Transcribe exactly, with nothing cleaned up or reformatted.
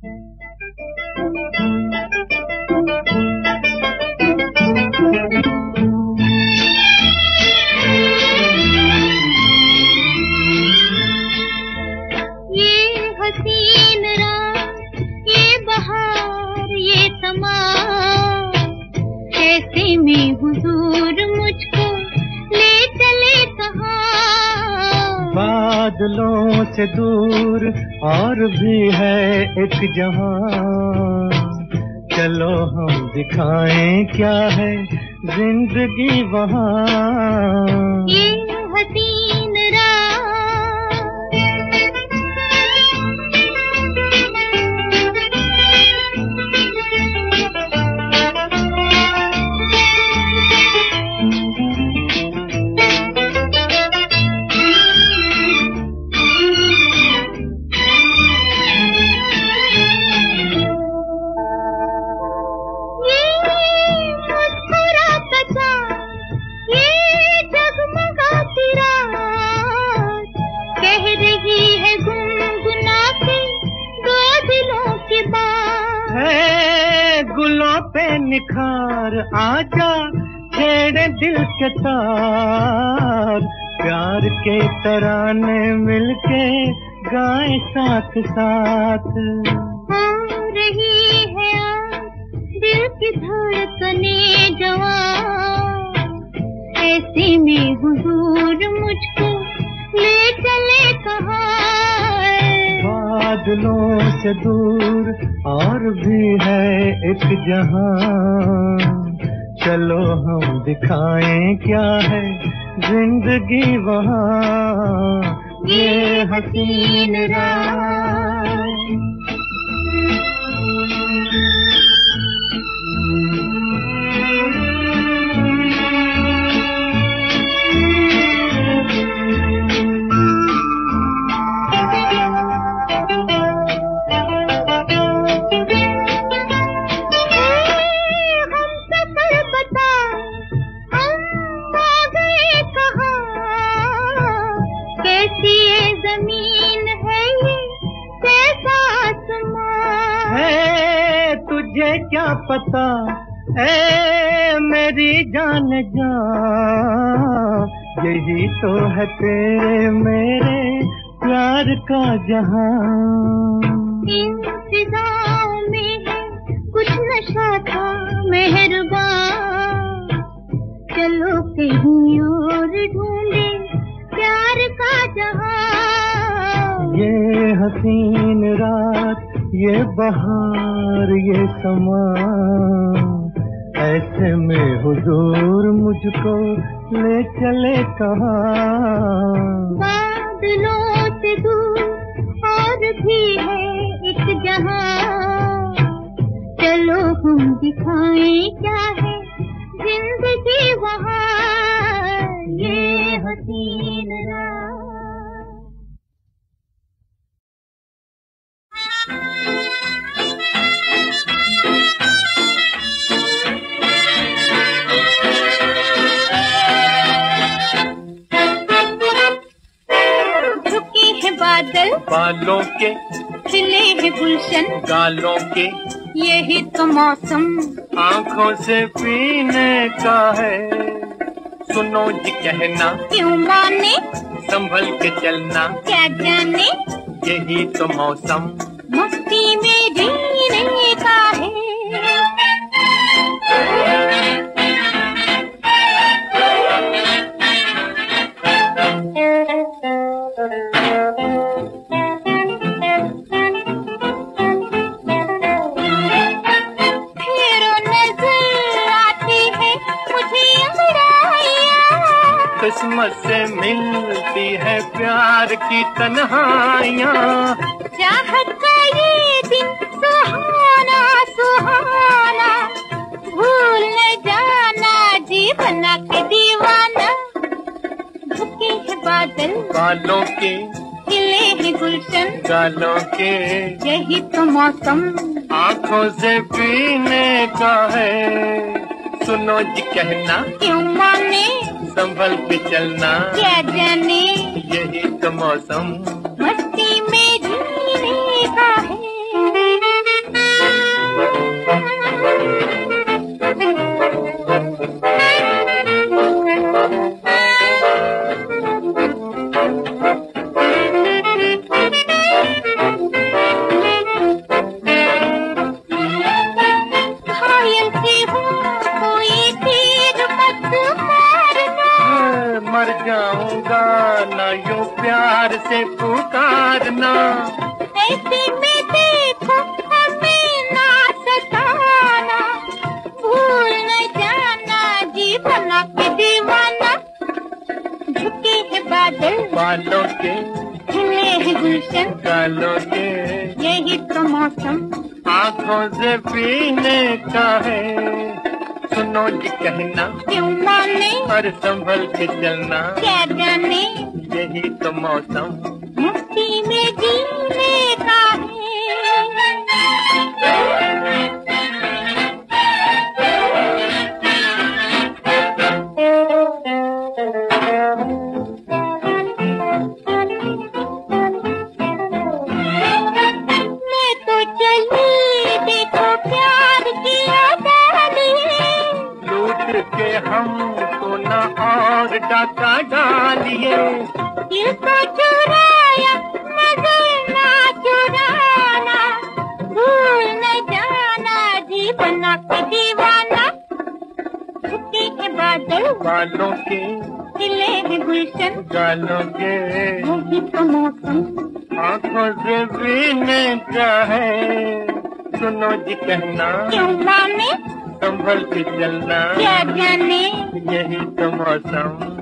बादलों से दूर और भी है एक जहां, चलो हम दिखाएं क्या है जिंदगी वहां। ये हसीन रात निखार आजा छेड़े दिल के तार, प्यार के तराने मिलके गाए साथ साथ। हो रही है आज दिल की धड़कने जवान, ऐसे में हुजूर मुझको ले चले कहाँ। बादलों से दूर और भी है एक जहां, चलो हम दिखाएं क्या है जिंदगी वहां। ये हसीन रात क्या पता ए मेरी जान जा, यही तो है तेरे मेरे प्यार का जहां। इन फिजाओं में है कुछ नशा था मेहरबान, चलो कहीं और ढूंढे प्यार का जहां। ये हसीन रात ये बहार ये समा, ऐसे में हुजूर मुझको ले चले कहाँ। बादलों से दूर और भी है एक जहां, चलो हम दिखाएं क्या है जिंदगी वहां। ये हसीन रात बादल बालों के खिले हैं गुलशन गालों के, यही तो मौसम आँखों से पीने का है। सुनो जी कहना क्यों माने, संभल के चलना क्या जाने, यही तो मौसम मस्ती में जीने का है। किस्मत से मिलती है प्यार की तन्हाइयाँ, चाहत का ये दिन सुहाना सुहाना, भूल न जाना जी बना के दीवाना। झुके हैं बादल बालों के खिले हैं गुलशन गालों के, यही तो मौसम आँखों से पीने का है। सुनो जी कहना क्यों माने, संभल के चलना क्या जाने, यही तो मौसम मस्ती में जीने का है। गालों के यही तो मौसम आंखों से पीने का है। सुनो जी कहना क्यों माने और संभल के चलना, क्या जाने यही तो मौसम मस्ती में जीने का के हम तो न और डाका डालिए। दिल को चुराया नजर ना चुराना, भूल न जाना जीवना के दीवाना। छुट्टी के बादल बालों के खिले हैं गुलशन, गालों के यही तो मौसम आंखों से पीने का है। सुनो जी कहना क्यों माने संभल के चलना, क्या जाने यही तो मौसम